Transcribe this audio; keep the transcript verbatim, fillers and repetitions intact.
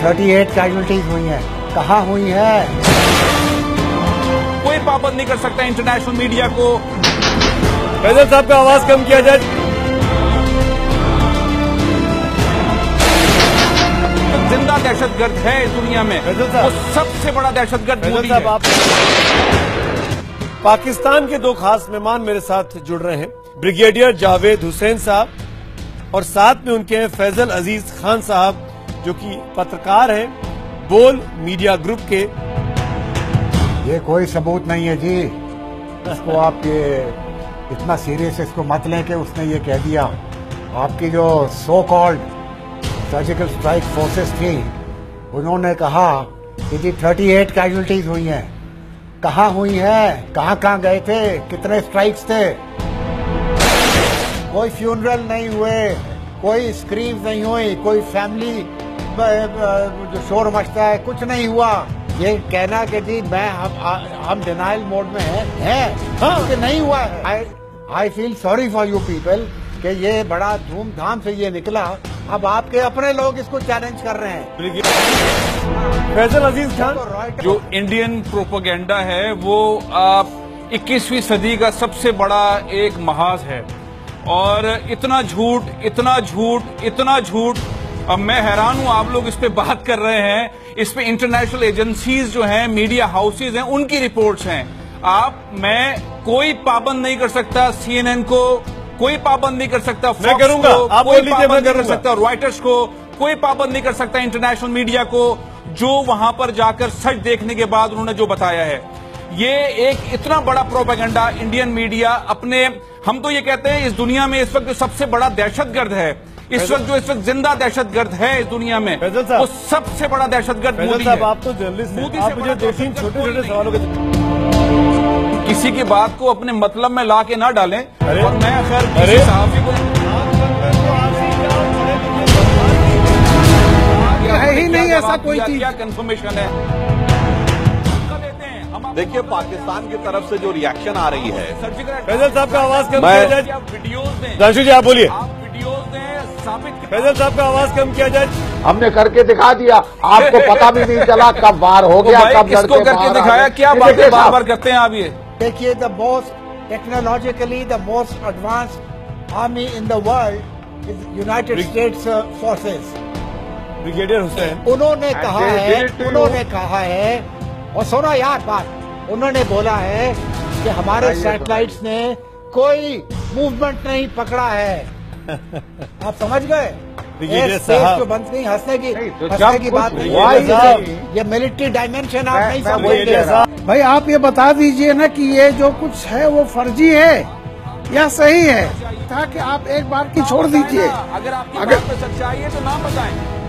अड़तीस कैजुअल्टीज हुई हैं, कहाँ हुई है? कोई पाबंद नहीं कर सकता इंटरनेशनल मीडिया को। फैजल साहब का आवाज कम किया जाए। जिंदा दहशतगर्द है इस दुनिया में, वो सबसे बड़ा दहशतगर्द मोदी है। आप पाकिस्तान के दो खास मेहमान मेरे साथ जुड़ रहे हैं, ब्रिगेडियर जावेद हुसैन साहब और साथ में उनके फैजल अजीज खान साहब जो कि पत्रकार हैं, बोल मीडिया ग्रुप के। ये कोई सबूत नहीं है जी, इसको आप ये इतना सीरियस इसको मत लें कि उसने ये कह दिया। आपकी जो so called surgical strike forces थी, उन्होंने कहा कि जी अड़तीस कैजुअल्टीज हुई हैं, कहाँ हुई हैं, कहाँ कहाँ गए थे, कितने स्ट्राइक्स थे? कोई फ्यूनरल नहीं हुए, कोई स्क्रीम नहीं हुई, कोई फैमिली जो शोर मचता है, कुछ नहीं हुआ। ये कहना कि जी मैं हम हम डिनाइल मोड में हैं है, हाँ। कि नहीं हुआ है। I I feel sorry for you people कि ये बड़ा धूमधाम से ये निकला। अब आपके अपने लोग इसको चैलेंज कर रहे हैं। फैजल अजीज खान, जो इंडियन प्रोपेगेंडा है वो इक्कीसवीं सदी का सबसे बड़ा एक महाज है, और इतना झूठ इतना झूठ इतना झूठ। अब मैं हैरान हूं, आप लोग इस पे बात कर रहे हैं, इस पे इंटरनेशनल एजेंसीज जो हैं, मीडिया हाउसेज हैं, उनकी रिपोर्ट्स हैं। आप मैं कोई पाबंद नहीं कर सकता सीएनएन को, कोई पाबंद नहीं कर सकता मैं करूंगा, आप कोई लीजिए, पाबंद नहीं कर करूंगा। सकता रॉयटर्स को, कोई पाबंद नहीं कर सकता इंटरनेशनल मीडिया को, जो वहां पर जाकर सच देखने के बाद उन्होंने जो बताया है। ये एक इतना बड़ा प्रोपेगेंडा इंडियन मीडिया अपने, हम तो ये कहते हैं इस दुनिया में इस वक्त जो सबसे बड़ा दहशतगर्द है, इस वक्त जो इस वक्त जिंदा दहशतगर्द है इस दुनिया में, वो सबसे बड़ा दहशतगर्द मोदी है। आप तो जर्नलिस्ट हैं, आप मुझे दो तीन छोटे छोटे सवालों के किसी की बात को अपने मतलब में ला के ना डालें। और मैं खैर अरे सहाफी को है ही नहीं ऐसा कोई चीज। क्या कंफर्मेशन है? देखिए, पाकिस्तान की तरफ से जो रिएक्शन आ रही है, फैजल साहब का आवाज कम मैं- किया जाए। वीडियोज दें, दाशु जी आप बोलिए। आप वीडियोज दें, साबित फैजल साहब का आवाज कम किया जाए। हमने करके दिखा दिया, आपको पता भी नहीं चला कब वार हो गया, कब किसको लड़के करके बाहर आ दिखाया? गए। क्या ये बातें देखिए बार साहब, बार करते हैं आप? ये देखिए, the most technologically the most advanced army in the world is United States forces. Brigadier Hussain, उन्होंने कहा they है did it to you. उन्होंने कहा है, और सुनो यार बात, उन्होंने बोला है कि हमारे सैटेलाइट्स ने कोई मूवमेंट नहीं पकड़ा है। आप समझ गए? ब्रिगेडियर स्पेस साहब, जो बंद नहीं, हंसने की तो हंसने जब की कुछ बात नहीं हुआ ही है। नहीं। ये मिलिट्री डायमेंशन आप मैं- नहीं मैं वही समझेंगे। कह रहा हूं। भाई आप ये बता दीजिए ना कि ये जो कुछ है वो फर्जी है या सही है, ताकि आप एक बार की छोड़ दीजिए। अगर आपकी अगर- बात में सच्चाई है तो ना बताएं।